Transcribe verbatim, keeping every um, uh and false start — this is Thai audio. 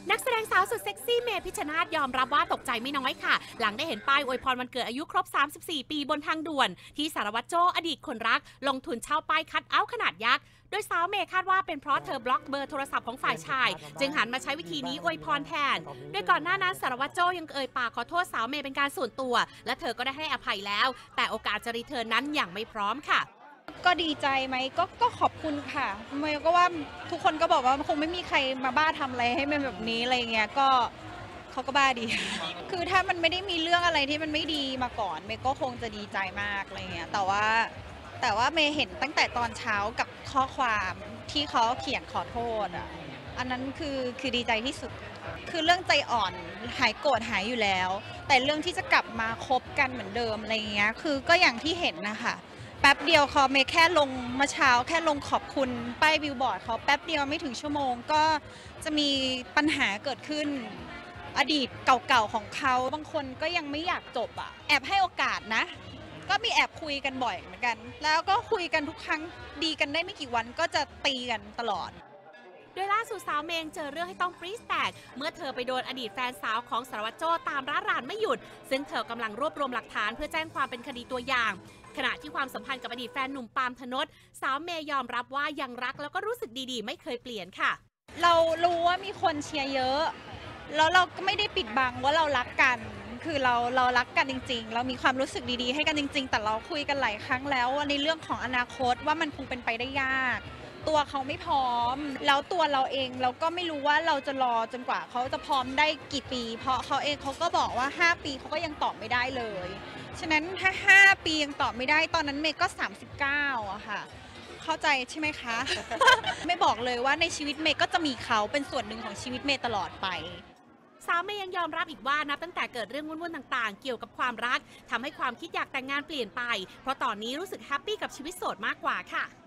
นักแสดงสาวสุดเซ็กซี่เมพิชชนาธิ์ยอมรับว่าตกใจไม่น้อยค่ะหลังได้เห็นป้ายอวยพรวันเกิดอายุครบสามสิบสี่ปีบนทางด่วนที่สารวัตรโจ้อดีตคนรักลงทุนเช่าป้ายคัทเอาท์ขนาดยักษ์โดยสาวเมย์คาดว่าเป็นเพราะเธอบล็อกเบอร์โทรศัพท์ของฝ่ายชายจึงหันมาใช้วิธีนี้อวยพรแทนโดยก่อนหน้านั้นสารวัตรโจ้ยังเอ่ยปากขอโทษสาวเมย์เป็นการส่วนตัวและเธอก็ได้ให้อภัยแล้วแต่โอกาสจะรีเทิร์นนั้นยังไม่พร้อมค่ะก็ดีใจไหมก็ก็ขอบคุณค่ะเมย์ก็ว่าทุกคนก็บอกว่าคงไม่มีใครมาบ้าทำอะไรให้มันแบบนี้อะไรเงี้ยก็เขาก็บ้าดี คือถ้ามันไม่ได้มีเรื่องอะไรที่มันไม่ดีมาก่อนเมย์ก็คงจะดีใจมากอะไรเงี้ยแต่ว่าแต่ว่าเมย์เห็นตั้งแต่ตอนเช้ากับข้อความที่เขาเขียนขอโทษอ่ะอันนั้นคือคือดีใจที่สุดคือเรื่องใจอ่อนหายโกรธหายอยู่แล้วแต่เรื่องที่จะกลับมาคบกันเหมือนเดิมอะไรเงี้ยคือก็อย่างที่เห็นนะคะแป๊บเดียวเขาเมย์แค่ลงมาเช้าแค่ลงขอบคุณป้ายบิลบอร์ดเขาแป๊บเดียวไม่ถึงชั่วโมงก็จะมีปัญหาเกิดขึ้นอดีตเก่าๆของเขาบางคนก็ยังไม่อยากจบอ่ะแอบให้โอกาสนะก็มีแอบคุยกันบ่อยเหมือนกันแล้วก็คุยกันทุกครั้งดีกันได้ไม่กี่วันก็จะตีกันตลอดโดยล่าสุดสาวเมงเจอเรื่องให้ต้องปรี๊ดแตกเมื่อเธอไปโดนอดีตแฟนสาวของสารวัตรโจ้ตามร้านรานไม่หยุดซึ่งเธอกำลังรวบรวมหลักฐานเพื่อแจ้งความเป็นคดีตัวอย่างขณะที่ความสัมพันธ์กับอดีตแฟนหนุ่มปาล์มธนดสาวเมย์ยอมรับว่ายังรักแล้วก็รู้สึกดีๆไม่เคยเปลี่ยนค่ะเรารู้ว่ามีคนเชียร์เยอะแล้วเราก็ไม่ได้ปิดบังว่าเรารักกันคือเราเรารักกันจริงๆเรามีความรู้สึกดีๆให้กันจริงๆแต่เราคุยกันหลายครั้งแล้วในเรื่องของอนาคตว่ามันคงเป็นไปได้ยากตัวเขาไม่พร้อมแล้วตัวเราเองเราก็ไม่รู้ว่าเราจะรอจนกว่าเขาจะพร้อมได้กี่ปีเพราะเขาเองเขาก็บอกว่าห้าปีเขาก็ยังตอบไม่ได้เลยฉะนั้นถ้าห้าปียังตอบไม่ได้ตอนนั้นเมย์ก็สามสิบเก้าอะค่ะเข้าใจใช่ไหมคะ ไม่บอกเลยว่าในชีวิตเมย์ก็จะมีเขาเป็นส่วนหนึ่งของชีวิตเมย์ตลอดไปสาวเมย์ยังยอมรับอีกว่านับตั้งแต่เกิดเรื่องวุ่นๆต่างๆเกี่ยวกับความรักทำให้ความคิดอยากแต่งงานเปลี่ยนไปเพราะตอนนี้รู้สึกแฮปปี้กับชีวิตโสดมากกว่าค่ะ